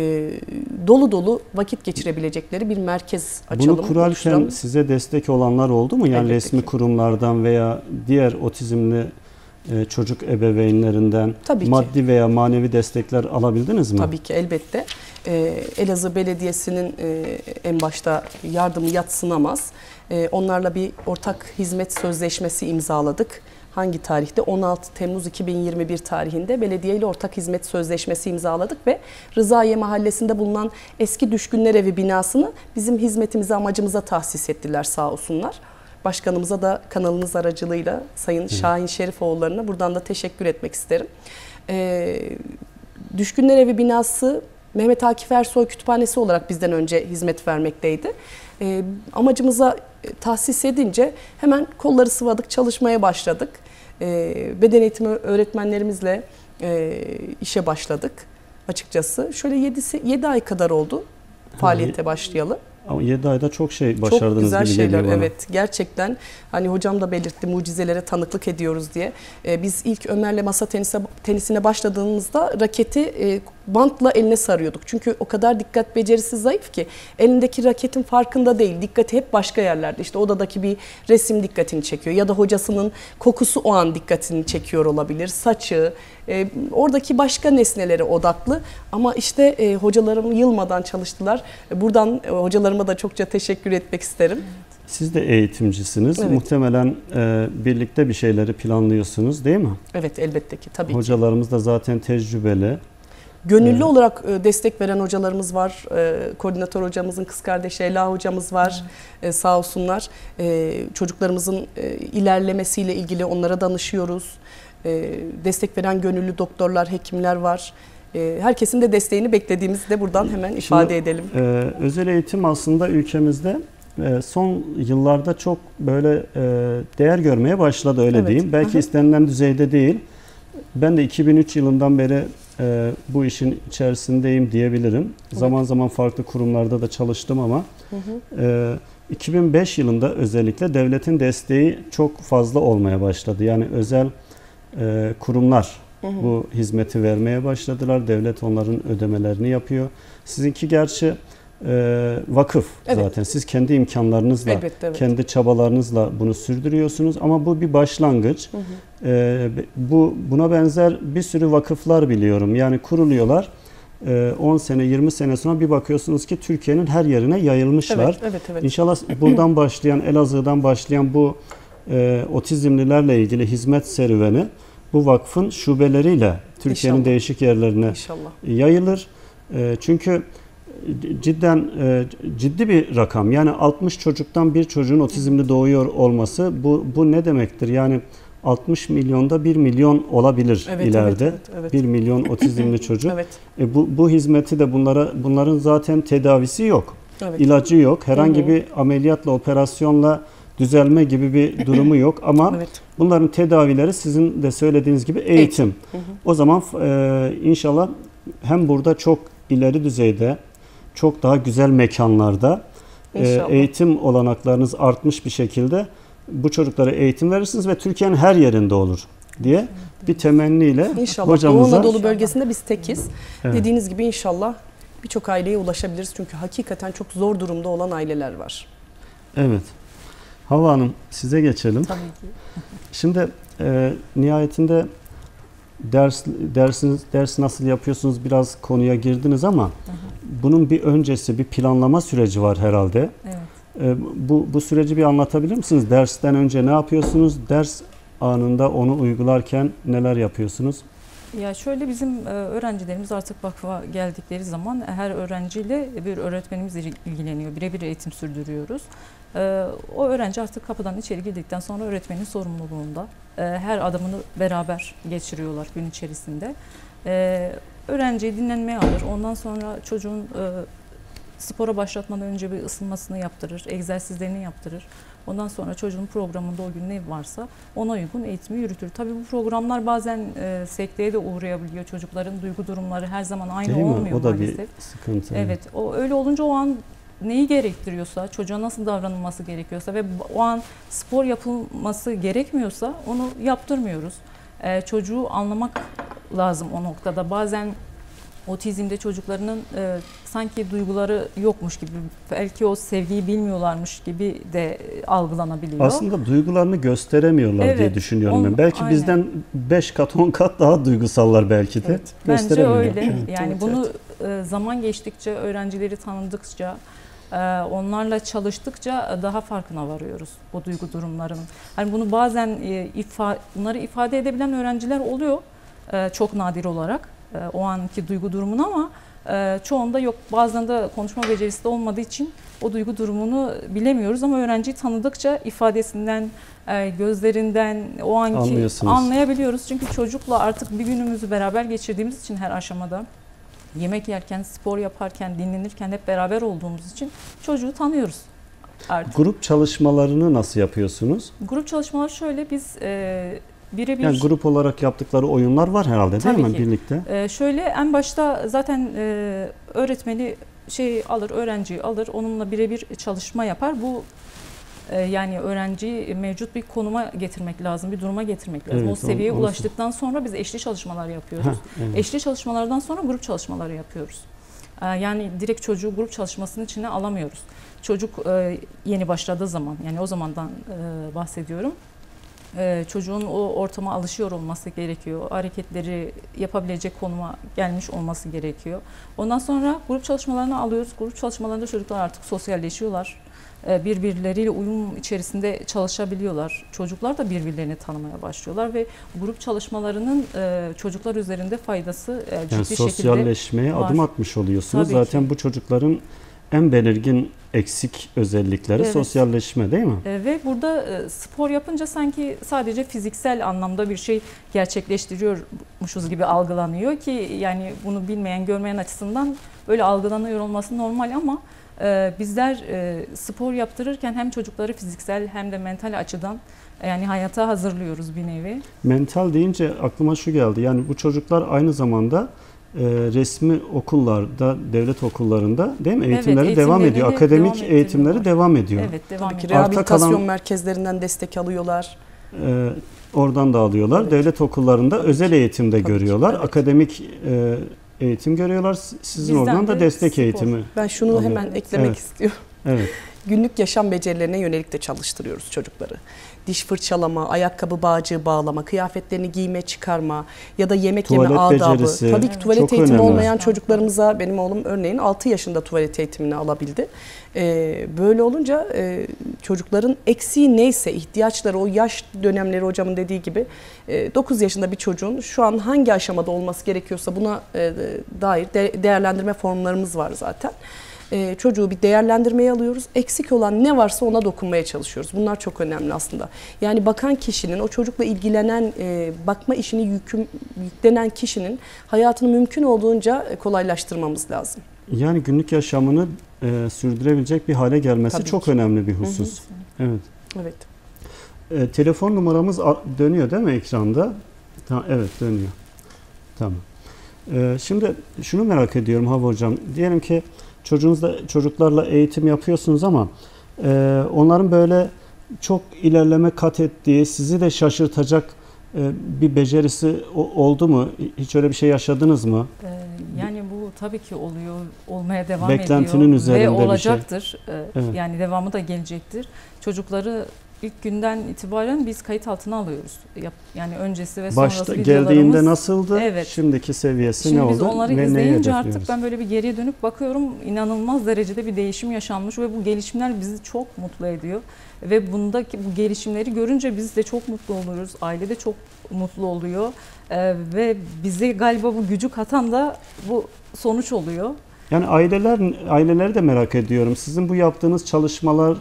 dolu dolu vakit geçirebilecekleri bir merkez açalım. Bunu kurarken size destek olanlar oldu mu? Yani elbette resmi ki. Kurumlardan veya diğer otizmli çocuk ebeveynlerinden maddi veya manevi destekler alabildiniz mi? Tabii ki, elbette. Elazığ Belediyesi'nin en başta yardımı yadsınamaz. Onlarla bir ortak hizmet sözleşmesi imzaladık. Hangi tarihte? 16 Temmuz 2021 tarihinde belediye ile ortak hizmet sözleşmesi imzaladık ve Rızaiye Mahallesi'nde bulunan eski Düşkünler Evi binasını bizim hizmetimize, amacımıza tahsis ettiler sağ olsunlar. Başkanımıza da kanalınız aracılığıyla Sayın Şahin Şerifoğulları'na buradan da teşekkür etmek isterim. Düşkünler Evi binası Mehmet Akif Ersoy Kütüphanesi olarak bizden önce hizmet vermekteydi. Amacımıza tahsis edince hemen kolları sıvadık, çalışmaya başladık. Beden eğitimi öğretmenlerimizle işe başladık açıkçası. Şöyle 7 ay kadar oldu faaliyete başlayalı. Ama 7 ayda çok şey başardınız çok güzel gibi şeyler, geliyor bana. evet. Gerçekten hani hocam da belirtti, mucizelere tanıklık ediyoruz diye. Biz ilk Ömer'le masa tenisine başladığımızda raketi bantla eline sarıyorduk. Çünkü o kadar dikkat becerisi zayıf ki elindeki raketin farkında değil. Dikkati hep başka yerlerde. İşte odadaki bir resim dikkatini çekiyor ya da hocasının kokusu o an dikkatini çekiyor olabilir. Saçı, oradaki başka nesnelere odaklı. Ama işte hocalarım yılmadan çalıştılar. Buradan hocalarıma da çokça teşekkür etmek isterim. Siz de eğitimcisiniz. Evet. Muhtemelen birlikte bir şeyleri planlıyorsunuz, değil mi? Evet, elbette ki, tabii ki. Hocalarımız da zaten tecrübeli. Gönüllü olarak destek veren hocalarımız var. Koordinatör hocamızın kız kardeşi Ela hocamız var. Evet. Sağ olsunlar. Çocuklarımızın ilerlemesiyle ilgili onlara danışıyoruz. Destek veren gönüllü doktorlar, hekimler var. Herkesin de desteğini beklediğimizi de buradan hemen ifade edelim. Özel eğitim aslında ülkemizde son yıllarda çok böyle değer görmeye başladı, öyle diyeyim. Belki istenilen düzeyde değil. Ben de 2003 yılından beri bu işin içerisindeyim diyebilirim. Evet. Zaman zaman farklı kurumlarda da çalıştım ama 2005 yılında özellikle devletin desteği çok fazla olmaya başladı. Yani özel kurumlar bu hizmeti vermeye başladılar. Devlet onların ödemelerini yapıyor. Sizinki gerçi vakıf zaten. Siz kendi imkanlarınızla, kendi çabalarınızla bunu sürdürüyorsunuz ama bu bir başlangıç. Buna benzer bir sürü vakıflar biliyorum. Yani kuruluyorlar. 10 sene, 20 sene sonra bir bakıyorsunuz ki Türkiye'nin her yerine yayılmışlar. İnşallah buradan başlayan, Elazığ'dan başlayan bu otizmlilerle ilgili hizmet serüveni bu vakfın şubeleriyle Türkiye'nin değişik yerlerine yayılır. Çünkü ciddi bir rakam. Yani 60 çocuktan bir çocuğun otizmli doğuyor olması bu ne demektir? Yani 60 milyonda 1 milyon olabilir ileride. 1 milyon otizmli çocuk. Bu hizmeti de bunların zaten tedavisi yok. İlacı yok. Herhangi bir ameliyatla, operasyonla düzelme gibi bir durumu yok ama bunların tedavileri sizin de söylediğiniz gibi eğitim. O zaman inşallah hem burada çok ileri düzeyde, çok daha güzel mekanlarda eğitim olanaklarınız artmış bir şekilde bu çocuklara eğitim verirsiniz ve Türkiye'nin her yerinde olur diye bir temenniyle İnşallah Doğu Anadolu bölgesinde biz tekiz. Dediğiniz gibi inşallah birçok aileye ulaşabiliriz. Çünkü hakikaten çok zor durumda olan aileler var. Evet. Havva Hanım size geçelim. Tabii ki. Şimdi nihayetinde ders nasıl yapıyorsunuz biraz konuya girdiniz ama bunun bir öncesi, bir planlama süreci var herhalde. Evet. Bu süreci bir anlatabilir misiniz? Dersten önce ne yapıyorsunuz? Ders anında onu uygularken neler yapıyorsunuz? Ya şöyle bizim öğrencilerimiz artık vakfa geldikleri zaman her öğrenciyle bir öğretmenimiz ilgileniyor. Birebir eğitim sürdürüyoruz. O öğrenci artık kapıdan içeri girdikten sonra öğretmenin sorumluluğunda. Her adımını beraber geçiriyorlar gün içerisinde. Öğrenciyi dinlenmeye alır. Ondan sonra çocuğun spora başlatmadan önce bir ısınmasını yaptırır, egzersizlerini yaptırır. Ondan sonra çocuğun programında o gün ne varsa ona uygun eğitimi yürütür. Tabii bu programlar bazen sekteye de uğrayabiliyor. Çocukların duygu durumları her zaman aynı olmuyor o da maalesef. Bir sıkıntı. Evet, o öyle olunca o an neyi gerektiriyorsa, çocuğa nasıl davranılması gerekiyorsa ve o an spor yapılması gerekmiyorsa onu yaptırmıyoruz. Çocuğu anlamak lazım o noktada. Bazen otizmde çocuklarının sanki duyguları yokmuş gibi, belki o sevgiyi bilmiyorlarmış gibi de algılanabiliyor. Aslında duygularını gösteremiyorlar diye düşünüyorum ben. Belki bizden 5 kat 10 kat daha duygusallar belki de. Bence öyle. Yani bunu zaman geçtikçe, öğrencileri tanıdıkça, onlarla çalıştıkça daha farkına varıyoruz bu duygu durumlarının. Hani bunu bazen bunları ifade edebilen öğrenciler oluyor çok nadir olarak o anki duygu durumunu ama çoğunda yok. Bazen de konuşma becerisi de olmadığı için o duygu durumunu bilemiyoruz ama öğrenciyi tanıdıkça ifadesinden, gözlerinden o anki anlayabiliyoruz. Çünkü çocukla artık bir günümüzü beraber geçirdiğimiz için her aşamada yemek yerken, spor yaparken, dinlenirken hep beraber olduğumuz için çocuğu tanıyoruz artık. Grup çalışmalarını nasıl yapıyorsunuz? Grup çalışmaları şöyle biz birebir... Yani grup olarak yaptıkları oyunlar var herhalde değil mi birlikte? Şöyle en başta zaten öğretmeni öğrenciyi alır, onunla birebir çalışma yapar. Bu yani öğrenciyi mevcut bir konuma getirmek lazım, bir duruma getirmek lazım. O seviyeye ulaştıktan sonra biz eşli çalışmalar yapıyoruz. Eşli çalışmalardan sonra grup çalışmaları yapıyoruz. Yani direkt çocuğu grup çalışmasının içine alamıyoruz. Çocuk yeni başladığı zaman, yani o zamandan bahsediyorum. Çocuğun o ortama alışıyor olması gerekiyor. Hareketleri yapabilecek konuma gelmiş olması gerekiyor. Ondan sonra grup çalışmalarını alıyoruz. Grup çalışmalarında çocuklar artık sosyalleşiyorlar. Birbirleriyle uyum içerisinde çalışabiliyorlar. Çocuklar da birbirlerini tanımaya başlıyorlar ve grup çalışmalarının çocuklar üzerinde faydası ciddi şekilde var. Sosyalleşmeye adım atmış oluyorsunuz. Tabii zaten ki. Bu çocukların en belirgin eksik özellikleri sosyalleşme değil mi? Ve burada spor yapınca sanki sadece fiziksel anlamda bir şey gerçekleştiriyormuşuz gibi algılanıyor ki yani bunu bilmeyen, görmeyen açısından böyle algılanıyor olması normal ama Bizler spor yaptırırken hem çocukları fiziksel hem de mental açıdan yani hayata hazırlıyoruz bir nevi. Mental deyince aklıma şu geldi. Yani bu çocuklar aynı zamanda resmi okullarda, devlet okullarında değil mi? Eğitimleri devam ediyor. Akademik eğitimleri devam ediyor. Evet, devam ediyor. Rehabilitasyon merkezlerinden destek alıyorlar. Oradan da alıyorlar. Evet. Devlet okullarında özel eğitimde görüyorlar. Evet. Akademik eğitim görüyorlar. Sizin bizden oradan da destek spor eğitimi. Ben şunu hemen eklemek istiyorum. Evet. Günlük yaşam becerilerine yönelik de çalıştırıyoruz çocukları. Diş fırçalama, ayakkabı bağcığı bağlama, kıyafetlerini giyme, çıkarma ya da yemek yeme adabı. Becerisi. Tabii ki tuvalet eğitimi önemli olmayan çocuklarımıza, benim oğlum örneğin 6 yaşında tuvalet eğitimini alabildi. Böyle olunca çocukların eksiği neyse, ihtiyaçları, o yaş dönemleri hocamın dediği gibi 9 yaşında bir çocuğun şu an hangi aşamada olması gerekiyorsa buna dair değerlendirme formlarımız var zaten. Çocuğu bir değerlendirmeye alıyoruz. Eksik olan ne varsa ona dokunmaya çalışıyoruz. Bunlar çok önemli aslında. Yani bakan kişinin, o çocukla ilgilenen, bakma işini yüklenen kişinin hayatını mümkün olduğunca kolaylaştırmamız lazım. Yani günlük yaşamını sürdürebilecek bir hale gelmesi tabii çok ki önemli bir husus. Hı hı. Evet. Evet. Telefon numaramız dönüyor değil mi ekranda? Evet, dönüyor. Tamam. Şimdi şunu merak ediyorum Havva Hocam. Diyelim ki çocuklarla eğitim yapıyorsunuz ama onların böyle çok ilerleme kat ettiği, sizi de şaşırtacak bir becerisi oldu mu? Hiç öyle bir şey yaşadınız mı? Yani bu tabii ki oluyor, olmaya devam beklentinin ediyor üzerinde ve olacaktır. Bir şey. Evet. Yani devamı da gelecektir. Çocukları ilk günden itibaren biz kayıt altına alıyoruz. Yani öncesi ve sonrası videolarımız. Geldiğinde nasıldı? Evet. Şimdiki seviyesi şimdi ne oldu? Biz onları izleyince artık ben böyle bir geriye dönüp bakıyorum. İnanılmaz derecede bir değişim yaşanmış ve bu gelişimler bizi çok mutlu ediyor. Ve bundaki bu gelişimleri görünce biz de çok mutlu oluyoruz. Aile de çok mutlu oluyor. Ve bize galiba bu gücü katan da bu sonuç oluyor. Yani aileleri de merak ediyorum. Sizin bu yaptığınız çalışmalar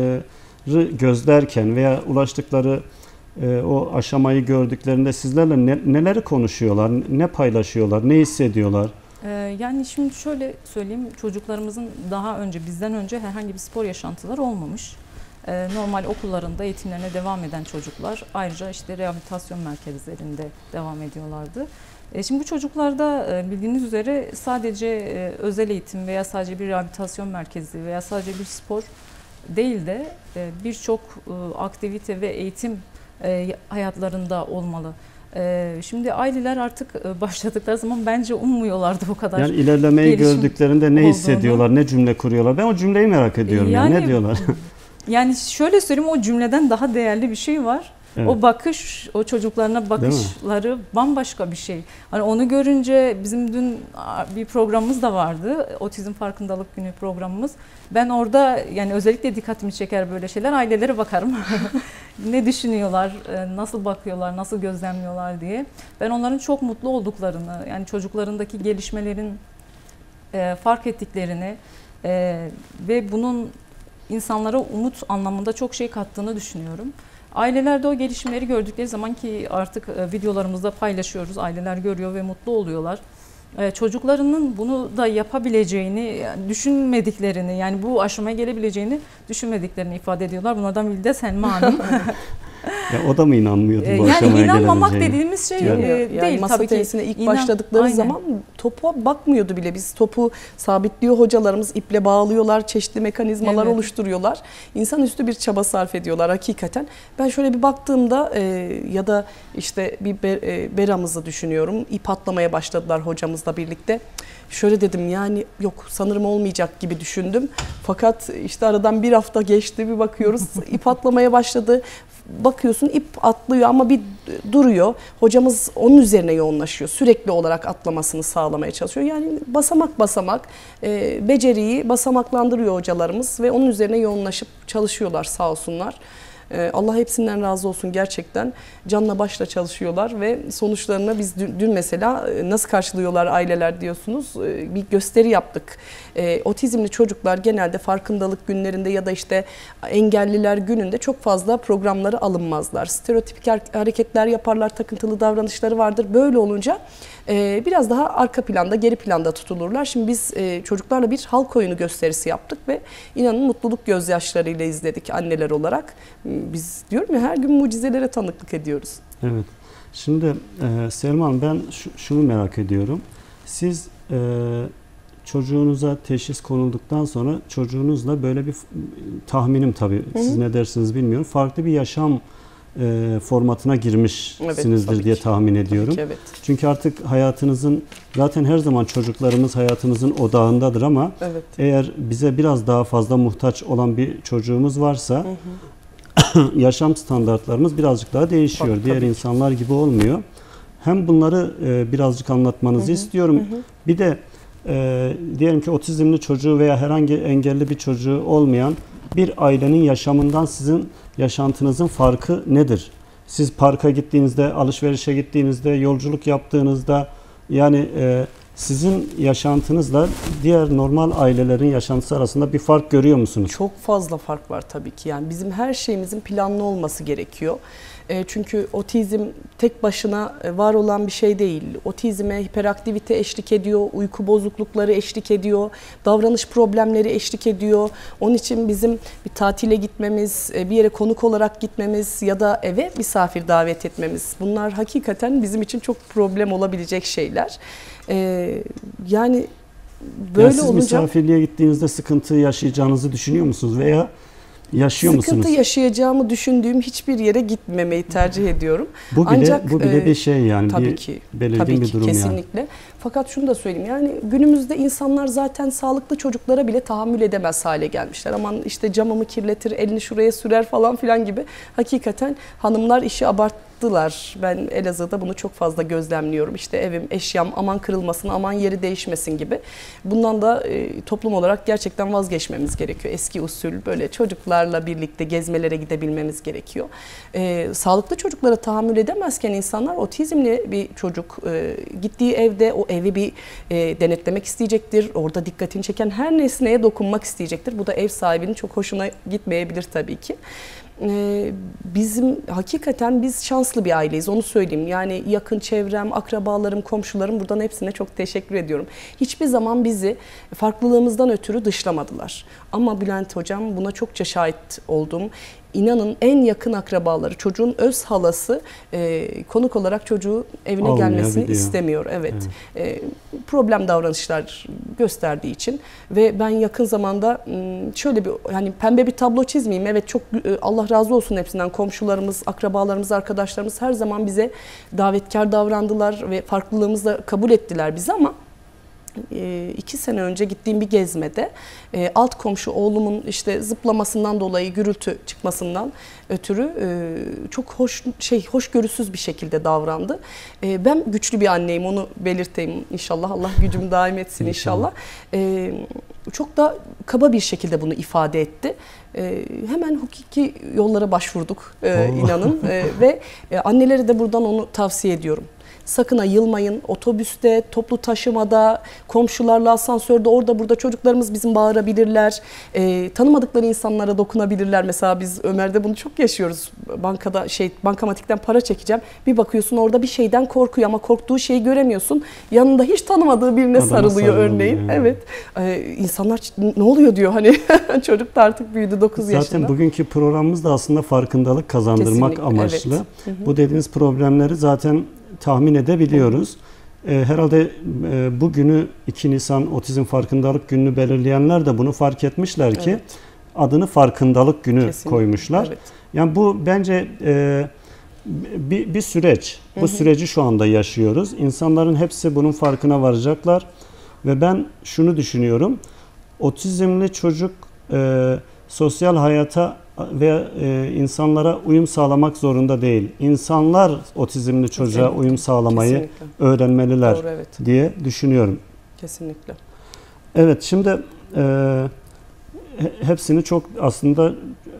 gözlerken veya ulaştıkları o aşamayı gördüklerinde sizlerle neleri konuşuyorlar, ne paylaşıyorlar, ne hissediyorlar? Yani şimdi şöyle söyleyeyim, çocuklarımızın daha önce, bizden önce herhangi bir spor yaşantıları olmamış. Normal okullarında eğitimlerine devam eden çocuklar, ayrıca işte rehabilitasyon merkezlerinde devam ediyorlardı. Şimdi bu çocuklarda bildiğiniz üzere sadece özel eğitim veya sadece bir rehabilitasyon merkezi veya sadece bir spor değil de birçok aktivite ve eğitim hayatlarında olmalı. Şimdi aileler artık başladıkları zaman bence ummuyorlardı bu kadar. Yani ilerlemeyi gördüklerinde ne hissediyorlar, ne cümle kuruyorlar? Ben o cümleyi merak ediyorum. Yani ne diyorlar? Yani şöyle söyleyeyim, o cümleden daha değerli bir şey var. Evet. O bakış, o çocuklarına bakışları bambaşka bir şey. Hani onu görünce bizim dün bir programımız da vardı. Otizm Farkındalık Günü programımız. Ben orada yani özellikle dikkatimi çeker böyle şeyler. Ailelere bakarım. Ne düşünüyorlar, nasıl bakıyorlar, nasıl gözlemliyorlar diye. Ben onların çok mutlu olduklarını, yani çocuklarındaki gelişmelerin fark ettiklerini ve bunun insanlara umut anlamında çok şey kattığını düşünüyorum. Aileler de o gelişimleri gördükleri zaman, ki artık videolarımızda paylaşıyoruz, aileler görüyor ve mutlu oluyorlar. Çocuklarının bunu da yapabileceğini düşünmediklerini, yani bu aşamaya gelebileceğini düşünmediklerini ifade ediyorlar. Bunlardan biri de Selma Hanım. Ya o da mı inanmıyordu bu aşamaya gelebileceğine? Yani inanmamak gelebileceğine? dediğimiz şey yani değil masa tabii tenisine ki. ilk başladıkları zaman topa bakmıyordu bile. Biz topu sabitliyor hocalarımız, iple bağlıyorlar, çeşitli mekanizmalar oluşturuyorlar. İnsanüstü bir çaba sarf ediyorlar hakikaten. Ben şöyle bir baktığımda ya da işte bir beramızı düşünüyorum. İp atlamaya başladılar hocamızla birlikte. Şöyle dedim, yani yok sanırım olmayacak gibi düşündüm. Fakat işte aradan bir hafta geçti, bir bakıyoruz ip atlamaya başladı. Bakıyorsun ip atlıyor ama bir duruyor. Hocamız onun üzerine yoğunlaşıyor. Sürekli olarak atlamasını sağlamaya çalışıyor. Yani basamak basamak beceriyi basamaklandırıyor hocalarımız ve onun üzerine yoğunlaşıp çalışıyorlar sağ olsunlar. Allah hepsinden razı olsun gerçekten. Canla başla çalışıyorlar ve sonuçlarını biz dün mesela nasıl karşılıyorlar aileler diyorsunuz. Bir gösteri yaptık. Otizmli çocuklar genelde farkındalık günlerinde ya da işte engelliler gününde çok fazla programları alınmazlar. Stereotipik hareketler yaparlar, takıntılı davranışları vardır. Böyle olunca biraz daha arka planda, geri planda tutulurlar. Şimdi biz çocuklarla bir halk oyunu gösterisi yaptık ve inanın mutluluk gözyaşlarıyla izledik anneler olarak. Biz diyorum ya her gün mucizelere tanıklık ediyoruz. Evet. Şimdi Selman, ben şunu merak ediyorum. Siz çocuğunuza teşhis konulduktan sonra çocuğunuzla böyle bir tahminim tabii, siz ne dersiniz bilmiyorum, farklı bir yaşam formatına girmişsinizdir diye tahmin ediyorum. Ki, evet. Çünkü artık hayatınızın, zaten her zaman çocuklarımız hayatınızın odağındadır ama eğer bize biraz daha fazla muhtaç olan bir çocuğumuz varsa yaşam standartlarımız birazcık daha değişiyor. Diğer insanlar gibi olmuyor. Hem bunları birazcık anlatmanızı istiyorum. Bir de diyelim ki otizmli çocuğu veya herhangi engelli bir çocuğu olmayan bir ailenin yaşamından sizin yaşantınızın farkı nedir? Siz parka gittiğinizde, alışverişe gittiğinizde, yolculuk yaptığınızda, yani sizin yaşantınızla diğer normal ailelerin yaşantısı arasında bir fark görüyor musunuz? Çok fazla fark var tabii ki. Yani bizim her şeyimizin planlı olması gerekiyor. Çünkü otizm tek başına var olan bir şey değil. Otizme hiperaktivite eşlik ediyor, uyku bozuklukları eşlik ediyor, davranış problemleri eşlik ediyor. Onun için bizim bir tatile gitmemiz, bir yere konuk olarak gitmemiz ya da eve misafir davet etmemiz, bunlar hakikaten bizim için çok problem olabilecek şeyler. Yani böyle siz olunca misafirliğe gittiğinizde sıkıntı yaşayacağınızı düşünüyor musunuz veya yaşıyor musunuz? Sıkıntı yaşayacağımı düşündüğüm hiçbir yere gitmemeyi tercih ediyorum. Bu bile bir şey yani, tabii bir ki, belirgin bir durum kesinlikle. Yani. Fakat şunu da söyleyeyim, yani günümüzde insanlar zaten sağlıklı çocuklara bile tahammül edemez hale gelmişler. Aman işte camımı kirletir, elini şuraya sürer falan filan gibi. Hakikaten hanımlar işi abarttılar. Ben Elazığ'da bunu çok fazla gözlemliyorum. İşte evim, eşyam aman kırılmasın, aman yeri değişmesin gibi. Bundan da toplum olarak gerçekten vazgeçmemiz gerekiyor. Eski usul böyle çocuklarla birlikte gezmelere gidebilmemiz gerekiyor. Sağlıklı çocuklara tahammül edemezken insanlar, otizmli bir çocuk gittiği evde o evi bir denetlemek isteyecektir. Orada dikkatini çeken her nesneye dokunmak isteyecektir. Bu da ev sahibinin çok hoşuna gitmeyebilir tabii ki. Hakikaten biz şanslı bir aileyiz, onu söyleyeyim. Yani yakın çevrem, akrabalarım, komşularım, buradan hepsine çok teşekkür ediyorum. Hiçbir zaman bizi farklılığımızdan ötürü dışlamadılar. Ama Bülent Hocam, buna çokça şahit oldum. İnanın en yakın akrabaları, çocuğun öz halası konuk olarak çocuğu evine gelmesini istemiyor. Evet. Problem davranışlar gösterdiği için ve ben yakın zamanda şöyle bir, hani pembe bir tablo çizmeyeyim. Evet, çok Allah razı olsun hepsinden, komşularımız, akrabalarımız, arkadaşlarımız her zaman bize davetkar davrandılar ve farklılığımızı da kabul ettiler bizi ama 2 sene önce gittiğim bir gezmede alt komşu oğlumun işte zıplamasından dolayı, gürültü çıkmasından ötürü çok hoşgörüsüz bir şekilde davrandı. Ben güçlü bir anneyim, onu belirteyim inşallah. Allah gücümü daim etsin inşallah. Çok da kaba bir şekilde bunu ifade etti. Hemen hukuki yollara başvurduk inanın ve annelere de buradan onu tavsiye ediyorum. Sakın ayılmayın. Otobüste, toplu taşımada, komşularla asansörde, orada burada çocuklarımız bizim bağırabilirler. Tanımadıkları insanlara dokunabilirler. Mesela biz Ömer'de bunu çok yaşıyoruz. Bankada bankamatikten para çekeceğim. Bir bakıyorsun orada bir şeyden korkuyor ama korktuğu şeyi göremiyorsun. Yanında hiç tanımadığı birine sarılıyor örneğin. Yani. Evet. İnsanlar ne oluyor diyor hani çocuk da artık büyüdü 9 yaşında. Zaten bugünkü programımız da aslında farkındalık kazandırmak kesinlikle amaçlı. Evet. Bu dediğiniz problemleri zaten tahmin edebiliyoruz. Herhalde bugünü 2 Nisan Otizm Farkındalık Günü'nü belirleyenler de bunu fark etmişler ki adını Farkındalık Günü kesinlikle koymuşlar. Evet. Yani bu bence bir süreç. Bu süreci şu anda yaşıyoruz. İnsanların hepsi bunun farkına varacaklar. Ve ben şunu düşünüyorum. Otizmli çocuk sosyal hayata ve insanlara uyum sağlamak zorunda değil. İnsanlar otizmli çocuğa kesinlikle uyum sağlamayı kesinlikle öğrenmeliler. Doğru, evet, diye düşünüyorum. Kesinlikle. Evet, şimdi hepsini çok aslında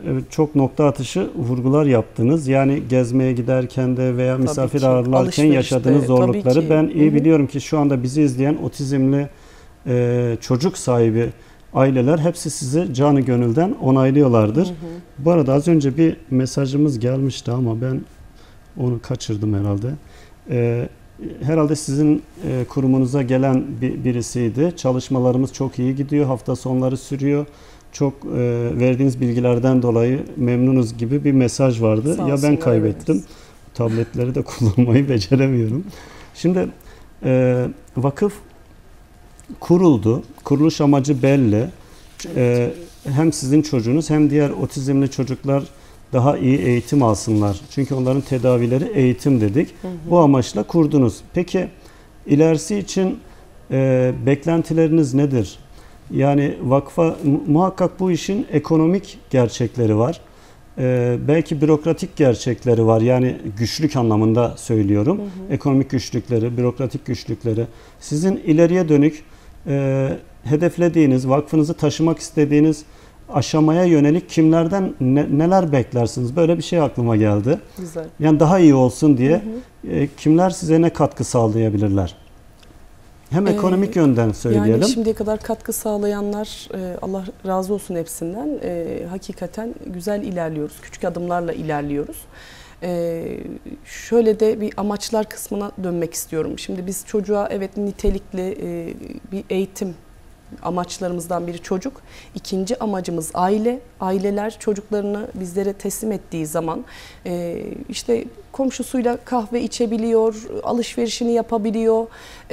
çok nokta atışı vurgular yaptınız. Yani gezmeye giderken de veya misafir ağırlarken alışverişte, yaşadığınız zorlukları ben iyi biliyorum ki şu anda bizi izleyen otizmli çocuk sahibi aileler hepsi sizi canı gönülden onaylıyorlardır. Bu arada az önce bir mesajımız gelmişti ama ben onu kaçırdım herhalde. Herhalde sizin kurumunuza gelen birisiydi. Çalışmalarımız çok iyi gidiyor. Hafta sonları sürüyor. Çok verdiğiniz bilgilerden dolayı memnunuz gibi bir mesaj vardı. Ya ben kaybettim. Tabletleri de kullanmayı beceremiyorum. Şimdi vakıf kuruldu. Kuruluş amacı belli. Hem sizin çocuğunuz hem diğer otizmli çocuklar daha iyi eğitim alsınlar. Çünkü onların tedavileri eğitim dedik. Bu amaçla kurdunuz. Peki ilerisi için beklentileriniz nedir? Yani vakfa muhakkak bu işin ekonomik gerçekleri var. Belki bürokratik gerçekleri var. Yani güçlük anlamında söylüyorum. Ekonomik güçlükleri, bürokratik güçlükleri. Sizin ileriye dönük hedeflediğiniz, vakfınızı taşımak istediğiniz aşamaya yönelik kimlerden neler beklersiniz? Böyle bir şey aklıma geldi. Güzel. Yani daha iyi olsun diye kimler size ne katkı sağlayabilirler? Hem ekonomik yönden söyleyelim. Yani şimdiye kadar katkı sağlayanlar, Allah razı olsun hepsinden. Hakikaten güzel ilerliyoruz. Küçük adımlarla ilerliyoruz. Şöyle de bir amaçlar kısmına dönmek istiyorum. Şimdi biz çocuğa evet nitelikli bir eğitim amaçlarımızdan biri çocuk. İkinci amacımız aile. Aileler çocuklarını bizlere teslim ettiği zaman işte komşusuyla kahve içebiliyor, alışverişini yapabiliyor.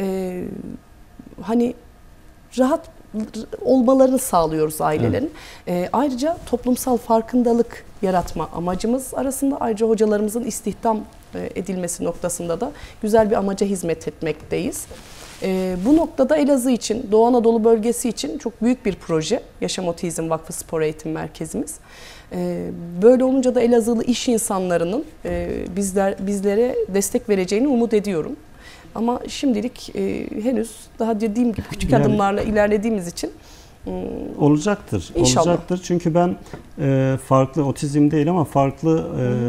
Hani rahat olmalarını sağlıyoruz ailelerin. Ayrıca toplumsal farkındalık yaratma amacımız arasında ayrıca hocalarımızın istihdam edilmesi noktasında da güzel bir amaca hizmet etmekteyiz. Bu noktada Elazığ için, Doğu Anadolu bölgesi için çok büyük bir proje. Yaşam Otizm Vakfı Spor Eğitim Merkezimiz. Böyle olunca da Elazığlı iş insanlarının bizlere destek vereceğini umut ediyorum. Ama şimdilik henüz daha dediğim gibi küçük adımlarla ilerlediğimiz için olacaktır. İnşallah. Olacaktır. Çünkü ben farklı otizm değil ama farklı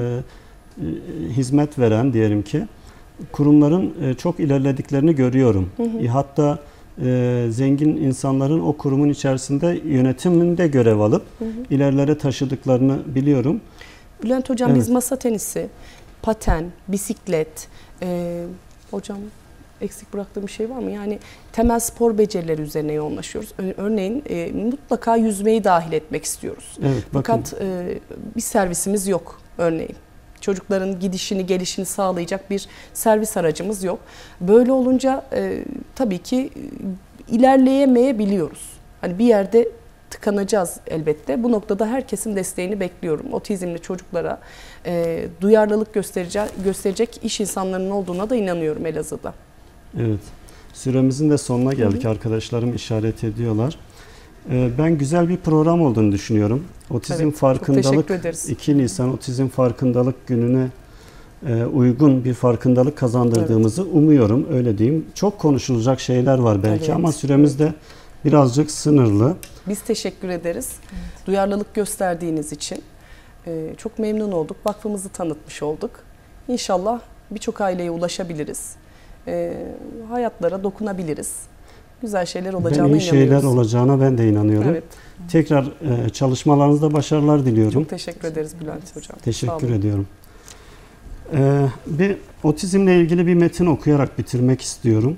hizmet veren diyelim ki kurumların çok ilerlediklerini görüyorum. Hatta zengin insanların o kurumun içerisinde yönetiminde görev alıp ilerlere taşıdıklarını biliyorum. Bülent Hocam biz masa tenisi, paten, bisiklet, hocam eksik bıraktığım bir şey var mı? Yani temel spor becerileri üzerine yoğunlaşıyoruz. Örneğin mutlaka yüzmeyi dahil etmek istiyoruz. Evet, fakat bir servisimiz yok örneğin. Çocukların gidişini, gelişini sağlayacak bir servis aracımız yok. Böyle olunca tabii ki ilerleyemeyebiliyoruz. Hani bir yerde tıkanacağız elbette. Bu noktada herkesin desteğini bekliyorum. Otizmli çocuklara duyarlılık gösterecek iş insanlarının olduğuna da inanıyorum Elazığ'da. Evet. Süremizin de sonuna geldik. Arkadaşlarım işaret ediyorlar. Ben güzel bir program olduğunu düşünüyorum. Otizm farkındalık 2 Nisan Otizm Farkındalık Günü'ne uygun bir farkındalık kazandırdığımızı umuyorum. Öyle diyeyim. Çok konuşulacak şeyler var belki ama süremiz de birazcık sınırlı. Biz teşekkür ederiz. Duyarlılık gösterdiğiniz için çok memnun olduk. Vakfımızı tanıtmış olduk. İnşallah birçok aileye ulaşabiliriz. Hayatlara dokunabiliriz. Güzel şeyler olacağına inanıyoruz. Şeyler olacağına ben de inanıyorum. Evet. Tekrar çalışmalarınızda başarılar diliyorum. Çok teşekkür ederiz Bülent Hocam. Teşekkür ediyorum. Bir otizmle ilgili bir metin okuyarak bitirmek istiyorum.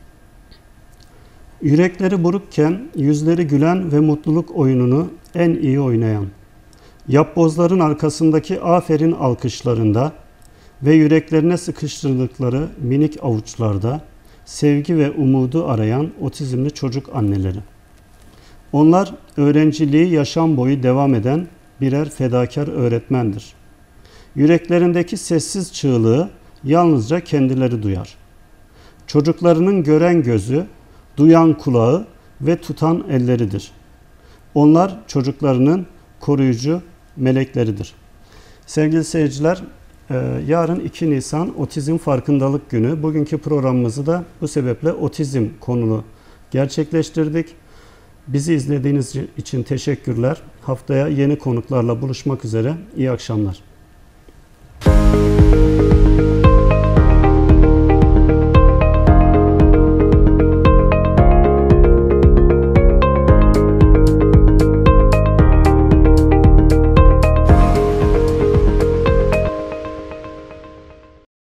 Yürekleri burukken yüzleri gülen ve mutluluk oyununu en iyi oynayan, yapbozların arkasındaki aferin alkışlarında ve yüreklerine sıkıştırdıkları minik avuçlarda sevgi ve umudu arayan otizmli çocuk anneleri. Onlar öğrenciliği yaşam boyu devam eden birer fedakar öğretmendir. Yüreklerindeki sessiz çığlığı yalnızca kendileri duyar. Çocuklarının gören gözü, duyan kulağı ve tutan elleridir. Onlar çocuklarının koruyucu melekleridir. Sevgili seyirciler, yarın 2 Nisan Otizm Farkındalık Günü. Bugünkü programımızı da bu sebeple otizm konulu gerçekleştirdik. Bizi izlediğiniz için teşekkürler. Haftaya yeni konuklarla buluşmak üzere. İyi akşamlar.